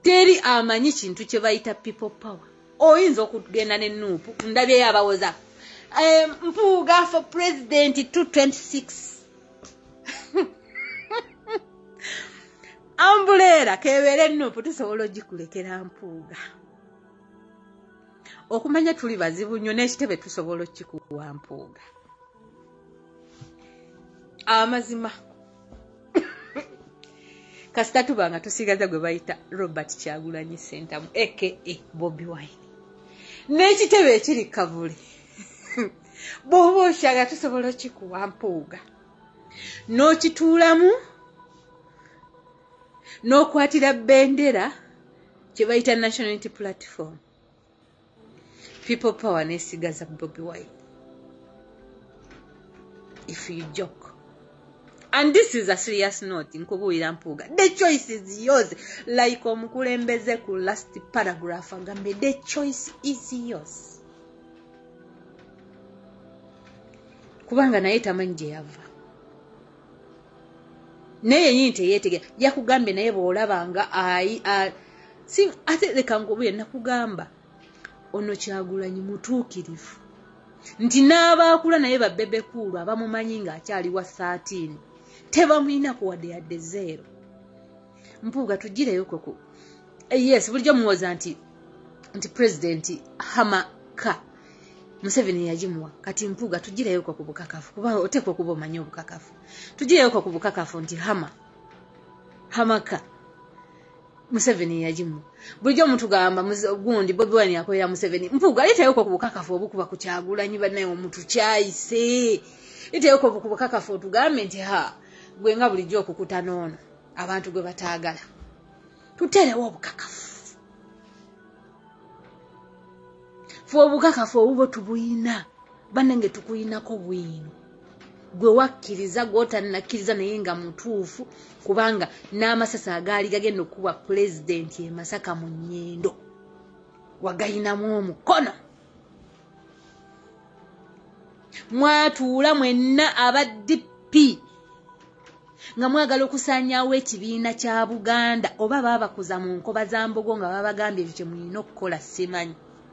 teri amanyi kintu kye bayita people power. Oyinza okugenda ne Nuupu ndabye yabawoza Mpuuga for president 226 ambulera kebere Nuupu tusobola ogikulekera Mpuuga okumanya tuli bazibu nnyo n'ekitebe tusobola okikuwa Mpuuga amazima kasita tubanga tusigaza gwe bayita Robert Kyagulanyi Ssentamu aka Bobi Wine n'ekitebe ekiri kavule bw'oba oshaga tusobola okikuwa Mpuuga n'okituulamu n'okwatira bendera kye bayita National Unity Platform people power n'esigaza Bobi Wine if you joke. And this is a serious note nkubuulira Mpuuga. The choice is yours. Like omukulembeze ku last paragraph agambe the choice is yours. Kubanga naye tamanyi gye yava. Naye nyinyi teyeetegera. Yakugambe naye bw'olabanga si ate leka nkubuulire nakugamba ono Kyagulanyi mutuukirivu. Nti n'abaakula naye babbebekulu abamumanyi ng'akyali wa 13. Tebamulina kuwadde yadde 0. Mpuuga tugireyo koko. Yes, bulijjo muwoza nti president Hamaka Museveni yagimuwa. Kati Mpuuga tugireyo koko bukakafu. Kuba otekwa kuba omanyi obukakafu. Tugireyo koko bukakafu nti Hamaka Museveni yagimuwa. Bulijjo omuntu gamba gundi Bobi Wine yakolera Museveni. Mpuuga leetayo koko bukakafu obukuba ku Kyagulanyi bannaye omuntu kyayise. Leetayo koko bukakafu otugambe nti gwe nga bulijjo okukuta n'ono abantu gwe bataagala. Tuterewo obukakafu. Fe obukakafu obwo tubuyina bannange tukuyinako bwino. Gwe wakkiriza gw'otanakkiriza naye nga mutuufu kubanga n'amasasi agaali gagenda okuba pulezidenti e Masaka mu Nnyendo wagayinamu omukono. Mwatuula mwenna aba DP nga mwagala okusaanyaawo ekibiina kya Buganda oba baabakuza mu nkoba za Mbogo nga babagambye ebyo kye mulina okukola simanyi.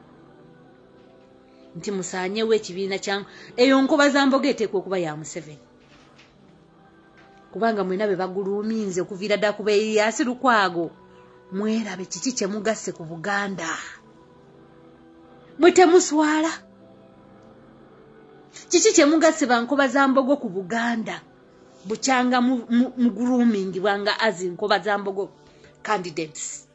Nti musaanyewo ekibiina kya eyo nkoba za Mbogo eteekwa okuba ya Museveni. Kubanga mwena be baguluuminze okuviira ddala kuba Erias Lukwago mwerabe kiki kye mugasse ku Buganda. Mwe temuswala. Kiki kye mugasse ba nkoba za Mbogo ku Buganda. Buchanga grooming bwanga azi nkoba za Mbogo candidates.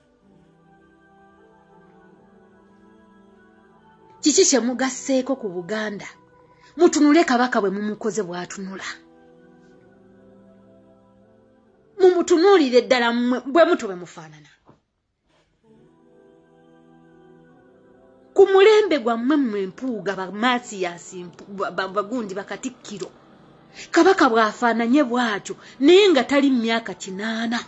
Kiki kye mugasseeko ku Buganda. Mutunule Kabaka bwe mumukoze bw'atunula. Mumutunuulire ddala bwe muto bwe mufaanana. Ku mulembe gwammwe mmwe Mpuuga ba Mathias bagundi bakatikkiro. Kabaka bw'afaananye bw'atyo naye nga tali myaka 8.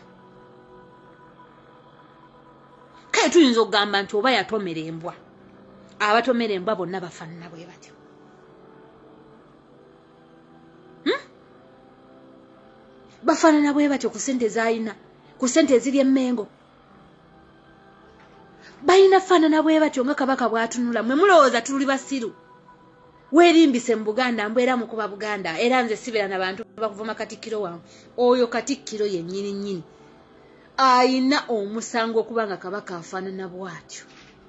Kale tuyinza okugamba nti oba yatomera embwa. Abatomera embwa bonna bafaanana bwe batyo. Bafaanana bwe batyo ku ssente z'alina, ku ssente eziri emmengo. Balina faanana bwe batyo nga Kabaka bw'atunula. Mwe mulowooza tuli basiru. Weerimbise mu Buganda mbwera mukuba Buganda era nze sibera n'abantu bakuvuma Katikkiro wange. Oyo Katikkiro yennyini nnyini ayina omusango okubanga Kabaka afaanana bw'atyo.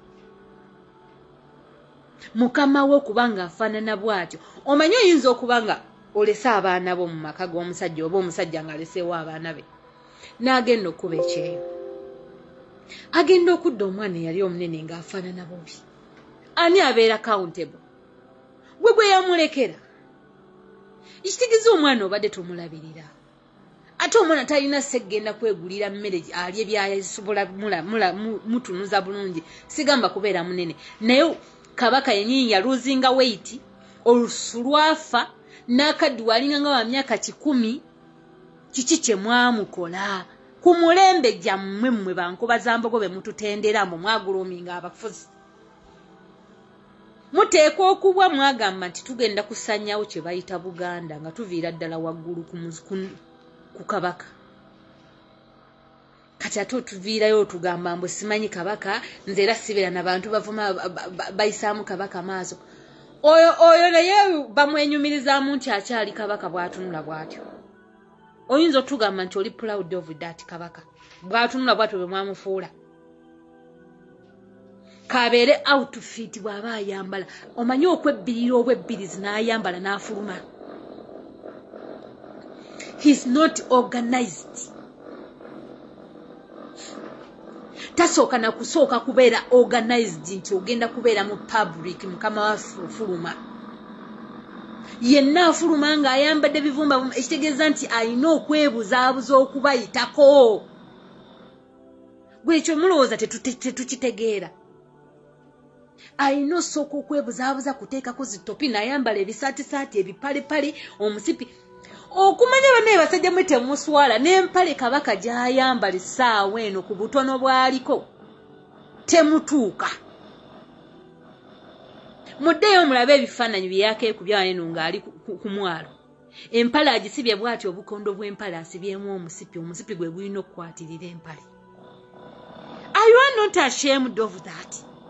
Mukama wo kubanga afaanana bw'atyo. Omanyi oyinza okubanga olese abaana bo mu maka g'omusajja oba omusajja ng'aleseewo abaana be n'agenda okuba ekyeyo. Agenda okudda omwana eyali omunene ng'afaanana bubi. Ani abeera accountable? Gwe yamulekera. Ekitegeeza omwana obadde tumulabirira. Ate omwana talina segenda kwegulira mmere alye byasobola mutunuza bulungi. Sigamba kubeera munene. Naye Kabaka yennyini yaluzinga weight olusu lwafa n'akaddu walinga nga wa myaka 10. Kiki kye mwamukola? Ku mulembe gyammwe mmwe bankoba za Mbogo be mututenderamu mwaguluminga abafuzi. Muteekwa okubwa mwagamba nti tugenda kusanyawo kye bayita Buganda nga tuviira ddala waggulu ku Kabaka. kati ate otuviirayo tugamba mbu simanyi kabaka nze era sibera n'abantu bavuma bayisaamu kabaka maaso oyo naye bamwenyumirizaamu nti akyali kabaka bw'atunula bw'atyo oyinza otugamba nti oli proud of that kabaka bw'atunula bw'atyo bwe mwamufuula kabeere outfit bw'aba ayambala omanyi okwebbirira obwebbirizi n'ayambala n'afuluma he's not organized tasooka na kusooka kubeera organized nti ogenda kubeera mu public mukama wa fuluma yenna afuluma nga ayambadde bivumba ekitegeeza nti alina okwebuzaabuza okubayitako gwe ekyo mulowooza tetukitegeera alina osooka okwebuzaabuza kuteekako zitopi n'ayambala ebisaatisaati ebipalepale omusipi okumanya banaye basajja mwe temuswala n'empale kabaka gy'ayambala essaawa eno ku butono bwaliko temutuuka muddeyo mulabe ebifaananyi byeyakeekubya eno ng'ali ku mwalo empale agisibye bw'ati obukondo bw'empale asibyemu omusipi gwe gulina okukwatirira empale are you not ashamed of that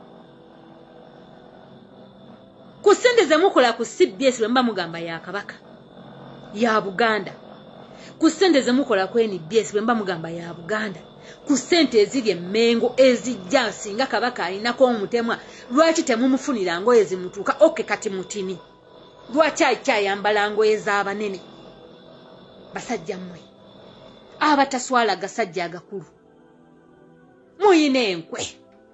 ku ssente ze mukola ku CBS bwe mba mugamba ya kabaka ya Buganda ku ssente ze mukola ku NBS bwe mba mugamba ya Buganda ku ssente eziri emmengo ezijja singa kabaka alinako omutemwa lwaki temumufunira ngoye zimutuuka oke kati mutini lwaki akyayambala ngoye z'abanene basajja mmwe abataswala gasajja agakulu muyina enkwe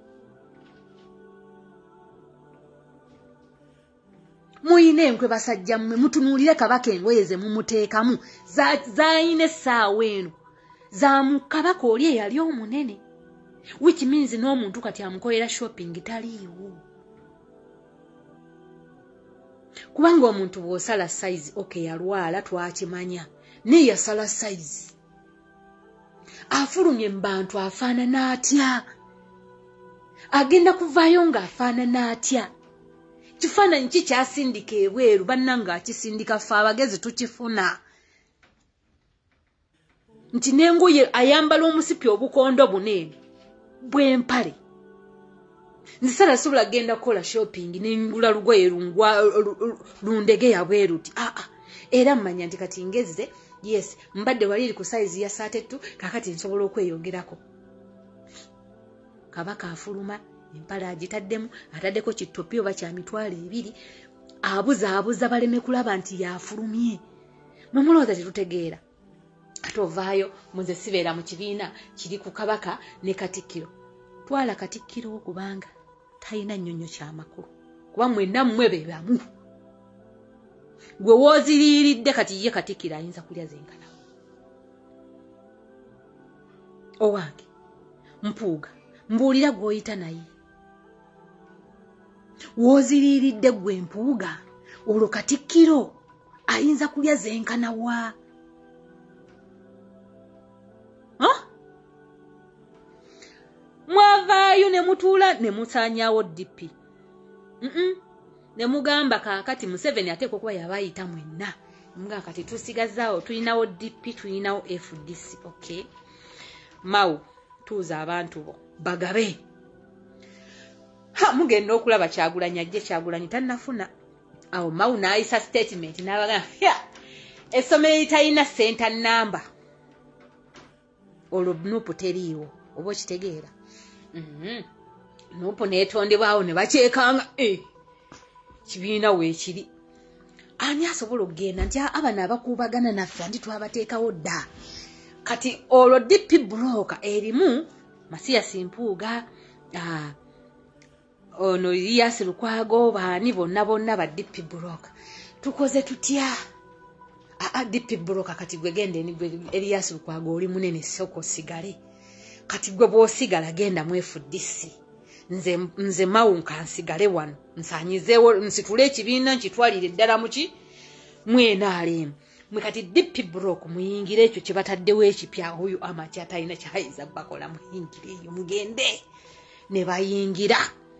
muyina enkwe basajja mmwe mutunuulire kabaka engoye ze mumuteekamu zaayina essaawa eno za mu kabaka oli eyali omunene which means n'omuntu kati amukolera shopping taliiwo kubanga omuntu bw'osala size okay yalwala twakimanya naye yasala size afulumye mu bantu afaanana atya agenda kuvaayo ng'afaanana atya kifaananyi ki kyasindika ebweru bannanga akisindika ffe abagezi tukifuna nti n'engoye ayambala omusipi obukondo buneene bw'empale nzisala sobola genda kukola shopping n'engula lugoye lundegeya bweru ti era mmanya nti kati ngezze yes mbadde wali eri ku size ya 32 kakati nsobola okweyongerako kabaka afuluma empale agitaddemu ataddeko kitopi oba kya mitwalo 2 abuza baleme kulaba nti yafulumye mumulowooza tetutegeera ate ovaayo muze sibeera mu kibiina kiri ku kabaka ne katikkiro twala katikkiro okubanga talina nnyonnyo ky'amakulu kuba mwenna mmwe be bamu gwe wooziriiridde kati ye katikkiro ayinza kulya zenkana owange Mpuuga mbuulira gw'oyita naye wooziriiridde gwe Mpuuga olwo katikkiro ayinza kulya zenkana wa mwavaayo ne mutuula ne musaanyaawo DP ne mugamba kaakati Museveni ateekwa okuba yabayita mwenna mugamba kati tusigazaawo tulinawo DP tulinawo FDC okay Mau tuuza abantu bo bagabe mugenda okulaba Kyagulanyi ajje Kyagulanyi tannafuna awo Mau n'ayisa statement n'abagamba essomero litalina center number olwo nupu teriiwo oba okitegeera nupu neetondebwawo ne bakyekanga kibiina weekiri ani asobola okugenda nti abana abakuubagana naffe andi twabateekawo dda kati olwo DP broker erimu Mathias Mpuuga ono Elias Lukwago baani bonna ba DP broker tukoze tutya DP broker kati gwe gende ni Elias Lukwago oli munene soko sigale kati gwe bw'osigala genda mu FDC nze Mau nkansigale wano nsanyizeewo nsitule ekibiina nkitwalire ddala muki mwena alimu mwe kati DP broker muyingire ekyo kye bataddewo ekipya oyo amakya talina kyayinza bakola muyingire eyo mugende ne bayingira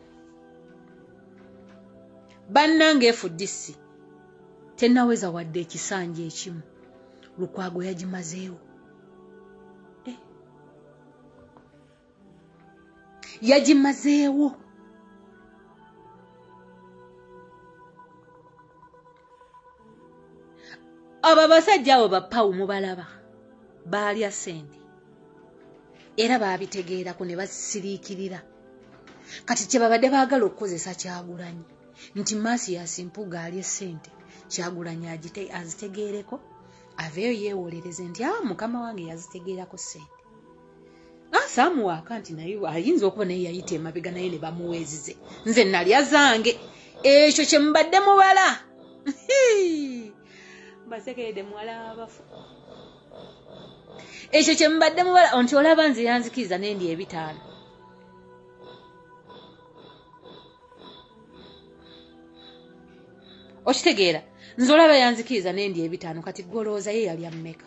bannange FDC tennaweza wadde ekisanja ekimu Lukwago yagimazeewo yagimazeewo. Abo abasajja abo bapawu mubalaba baalya ssente era baabitegeerako ne basiriikirira. Kati kye babadde baagala okukozesa Kyagulanyi nti Mathias Mpuuga alye ssente, Kyagulanyi azitegeereko aveeyo yeewolereze nti mukama wange yazitegeerako ssente. Saamuwaaka nti naye ayinza okuba naye yayita emabega naye ne bamuweezize. Nze nalya zange, ekyo kye mubadde mubala. Basekeredde muwala w'abafu. Ekyo kye mubadde mubala nti olaba nze yanzikiriza n'endi 5. Okitegeera? Nze olaba yanzikiriza n'endi 5 kati golooza ye yali mmeka.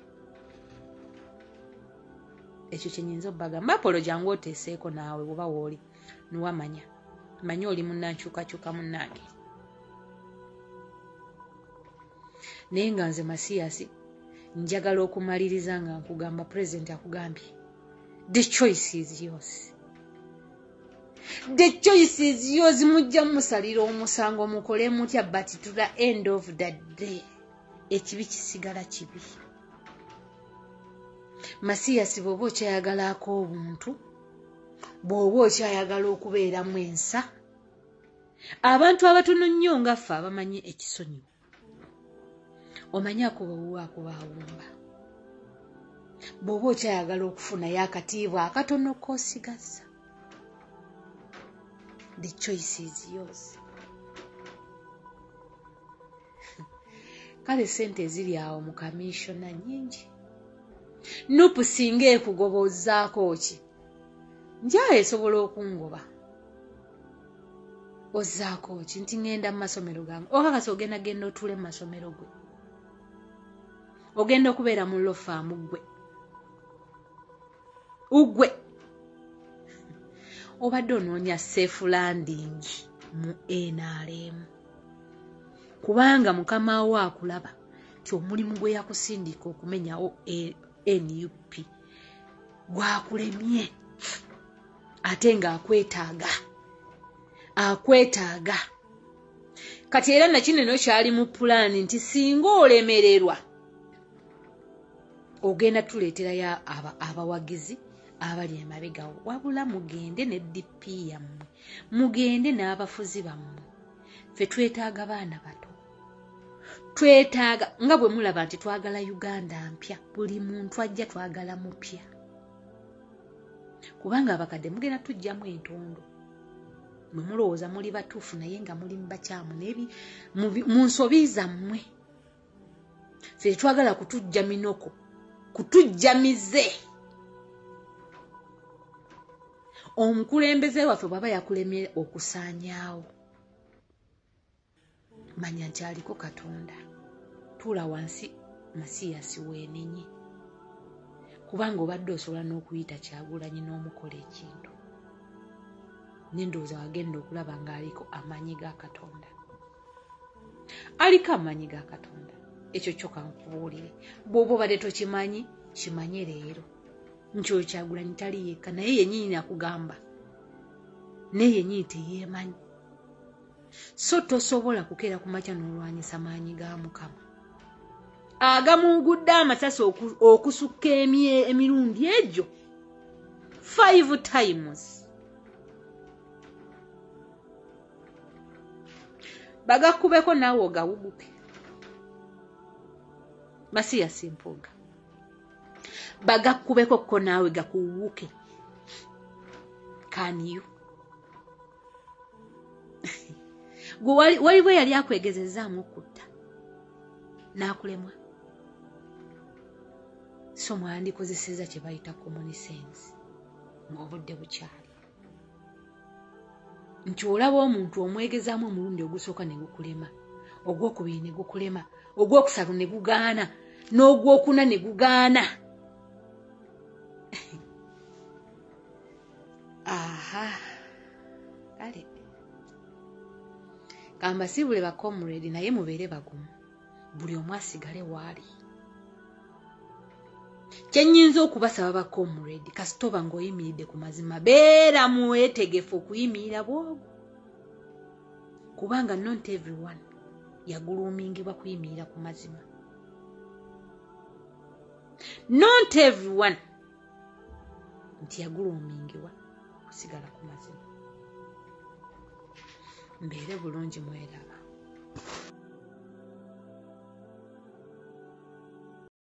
Ekyo kye nyinza obbagamba. Apolo jangu oteeseeko naawe bw'oba wooli niwamanya. Manya oli munnankyukakyuka munnange. Naye nga nze Mathias njagala okumaliriza nga nkugamba Pulezidenti akugambye the choice is yours. The choice is yours. Mujja musalira omusango mukole mutya but to the end of the day ekibi kisigala kibi. Mathias bw'oba okyayagalako obuntu, bw'oba okyayagala okubeeramu ensa, abantu abatono nnyo nga ffe abamanyi ekisonyiwo omanyi akubaawumba. Bw'oba okyayagala okufunayo akatiibwa akatono k'osigaza, the choice is yours. Kale ssente ziri awo mu kamishona nnyingi. Nupu singa ekugobozaako ki? Njala esobola okungoba. Ozzaako ki? Nti ngenda mu masomero gange. Okakasa ogenda otule mu masomero gwe. Ogenda okubeera mu lofaamu gwe. Ugwe. Obadde onoonya safe landing mu NRM. Kubanga mukama wo akulaba ti omulimu gwe yakusindika okumenyawo NUP gwakulemye ate nga akwetaaga. Kati era nakineno kyali mu pulaani nti singa olemererwa ogenda tuleeterayo abawagizi abali emabegawo, wabula mugende ne DP yammwe, mugende n'abafuzi bammwe. Ffe twetaaga baana bato, twetaaga nga bwe mulaba nti twagala Uganda mpya, buli muntu ajja twagala mupya. Kubanga abakadde mugenda tujjamu entondo, mwe mulowooza muli batuufu naye nga muli mubakyamu mu nsobi zammwe. Ffe twagala kutujja minoko, kutujjamize. Omukulembeze waffe bw'aba yakulemye okusaanyaawo, manya nti aliko Katonda. Tuula wansi Mathias weenenye, kubanga obadde osobola n'okuyita Kyagulanyi n'omukola ekintu. Nendowooza wagenda okulaba ng'aliko amaanyi ga Katonda. Aliko amaanyi ga Katonda. Ekyo kyokka nkubuulire. Bw'oba obadde tokimanyi, kimanye leero. Nti oyo Kyagulanyi tali yekka, naye yennyini akugamba. Naye yennyini teyeemanyi. So tosobola kukeera ku makya n'olwanyisa maanyi ga Mukama. Agamugudde amasasi okusukka emirundi egyo 5 times. Bagakubeko naawe ogawuguke. Mathias Mpuuga. Bagakubeko ko naawe gakuwuke. Can you? Waliwo yali akwegezezaamu okutta n'akulemwa. So mwandikozeseza kye bayita common sense ng'obudde bukyali. Nti olaba omuntu omwegezaamu omulundi ogusooka ne gukulema, ogwokubiri ne gukulema, ogwokusatu ne gugaana, n'ogwokuna ne gugaana. Aha. Kale. Kambasibule ba comrade naye mubeere bagumu. Buli omu asigale waali. kyenyinza okubasaba ba comrade kasitoba ng'oyimiridde ku mazima beera mwetegefu okuyimirira bwogo kubanga not everyone yagulumingibwa kuyimirira ku mazima. Not everyone nti yagulumingibwa kusigala ku mazima. Mbeere bulungi mweraba.